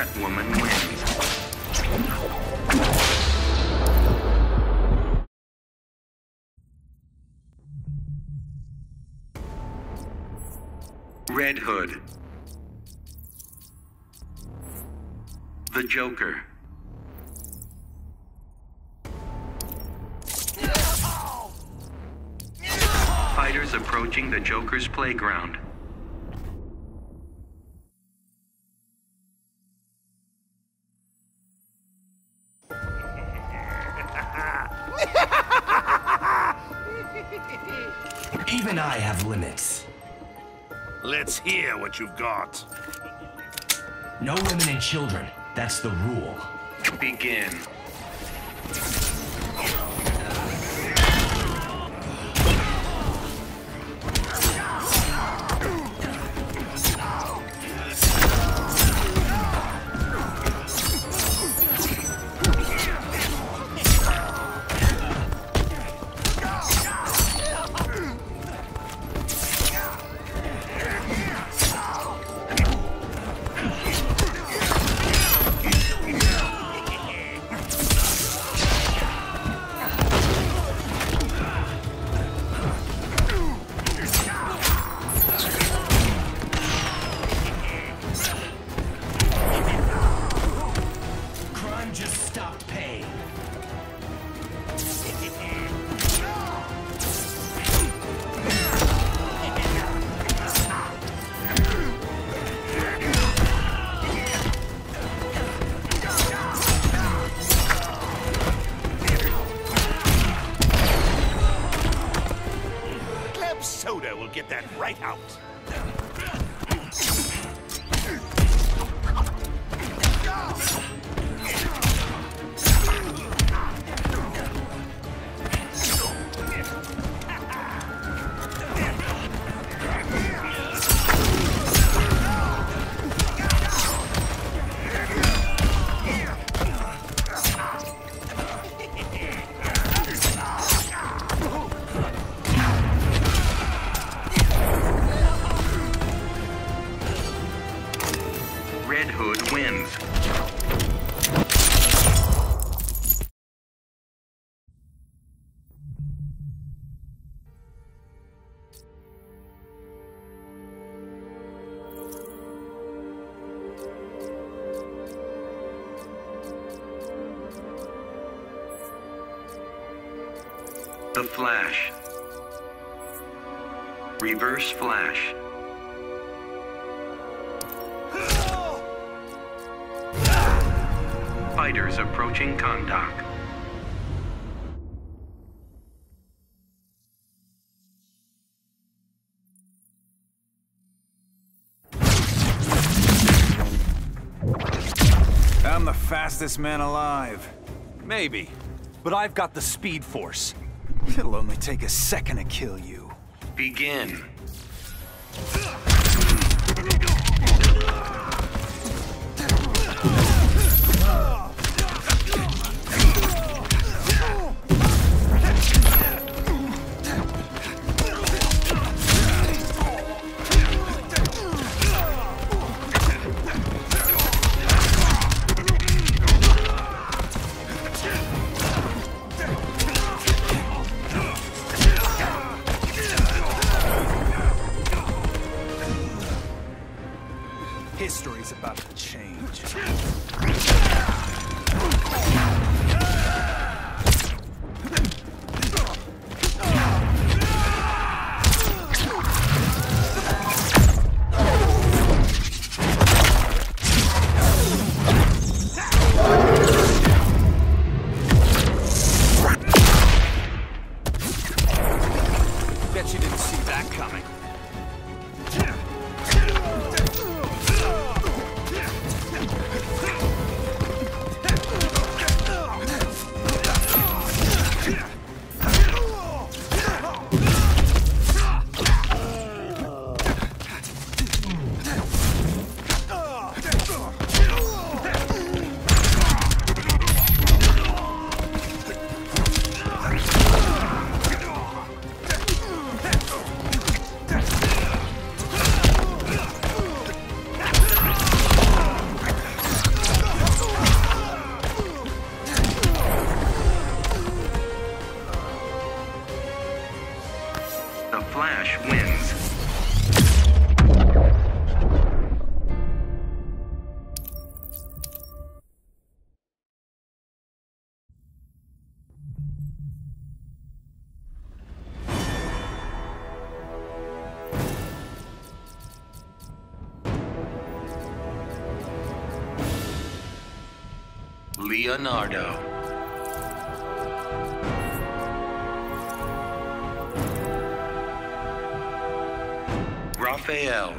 Catwoman wins. Red Hood. The Joker. Fighters approaching the Joker's playground. Even I have limits. Let's hear what you've got. No women and children. That's the rule. Begin. Soda will get that right out. Red Hood wins. The Flash. Reverse Flash. Fighters approaching Kahndaq. I'm the fastest man alive. Maybe. But I've got the Speed Force. It'll only take a second to kill you. Begin. History's about to change. Bet you didn't see that coming. Leonardo. Raphael.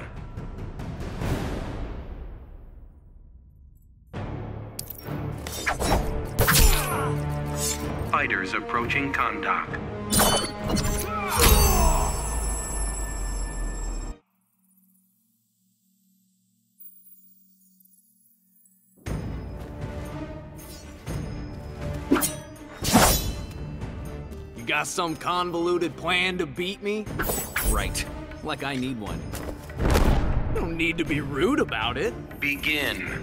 Fighters approaching Kahndaq. You got some convoluted plan to beat me? Right. Like I need one. You don't need to be rude about it. Begin.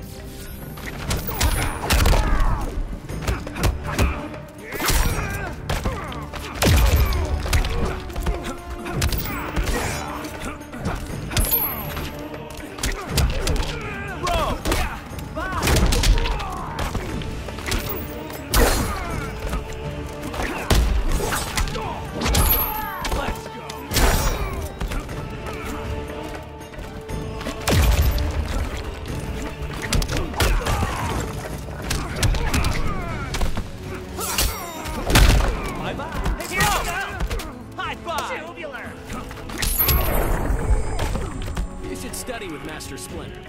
You should study with Master Splinter.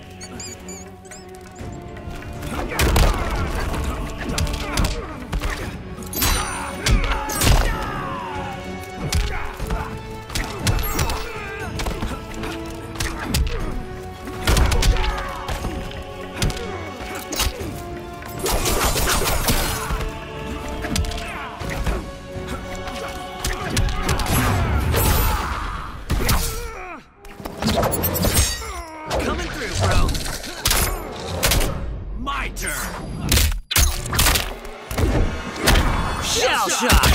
Coming through, bro. My turn. Shell shot.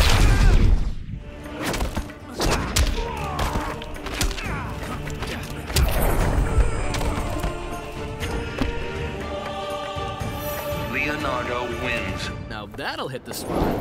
Leonardo wins. Now that'll hit the spot.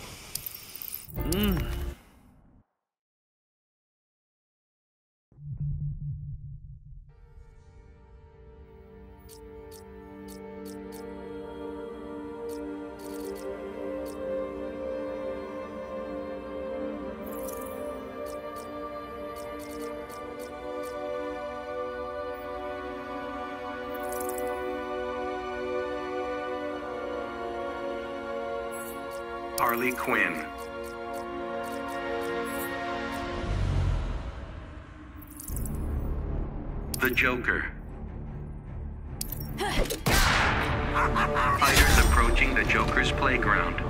Harley Quinn. The Joker. Fighters approaching the Joker's playground.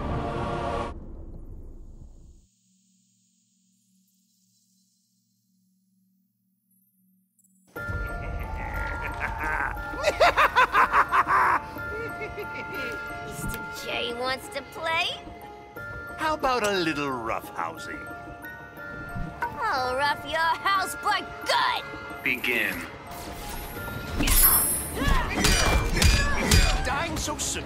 Mr. J wants to play? How about a little roughhousing? I'll rough your house for good! Begin. Dying so soon.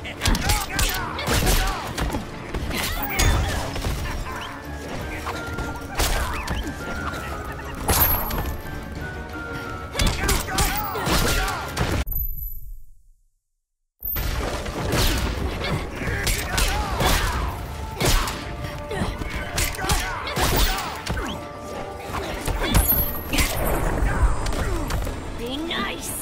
Be nice!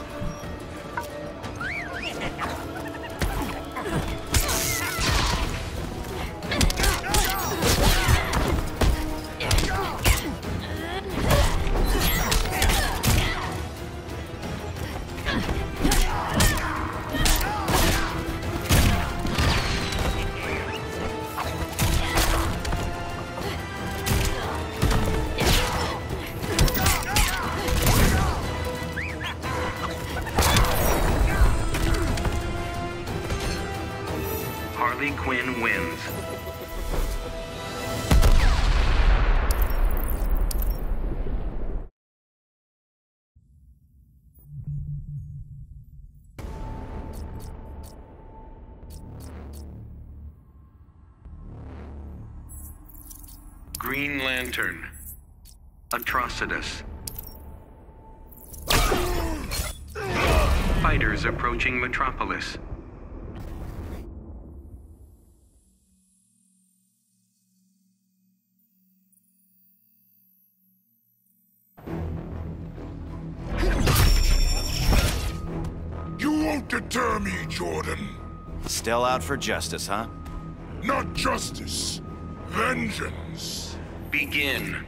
Harley Quinn wins. Green Lantern. Atrocitus. Fighters approaching Metropolis. deter me, Jordan. Still out for justice, huh? Not justice. Vengeance. Begin.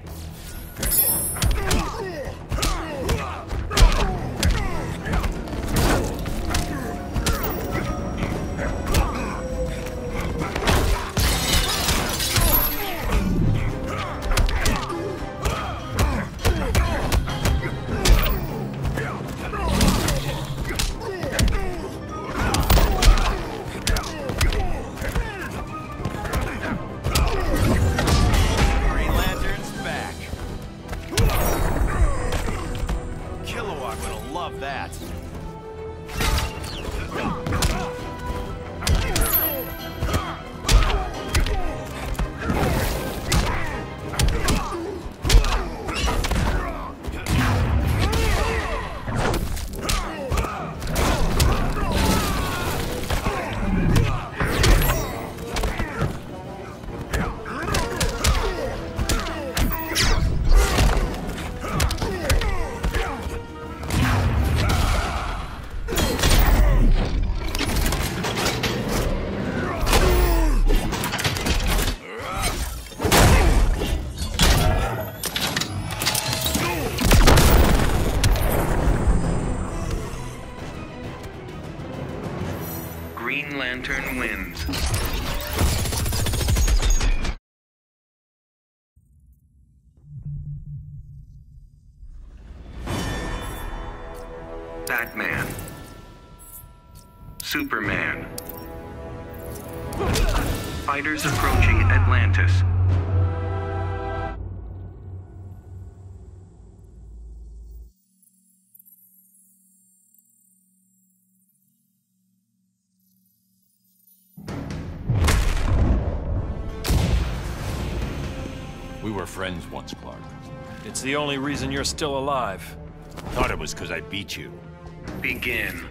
Green Lantern wins. Batman. Superman. Fighters approaching Atlantis. We were friends once, Clark. It's the only reason you're still alive. Thought it was because I beat you. Begin.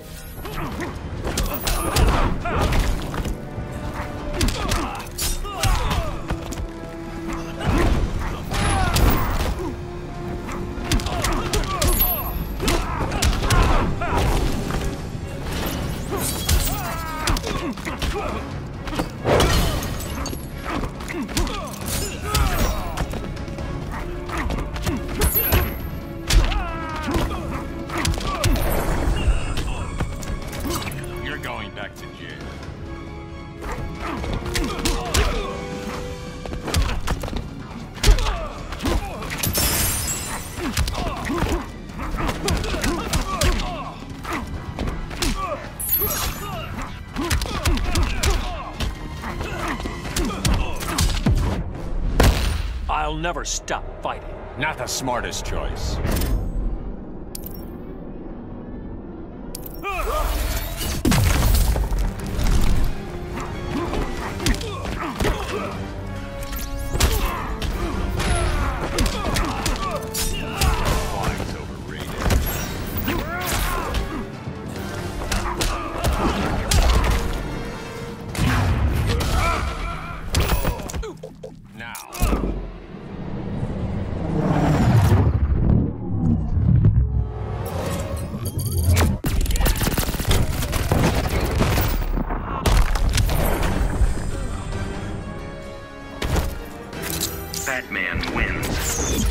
You're going back to jail. I'll never stop fighting. Not the smartest choice. Flying's overrated. Now. Batman wins.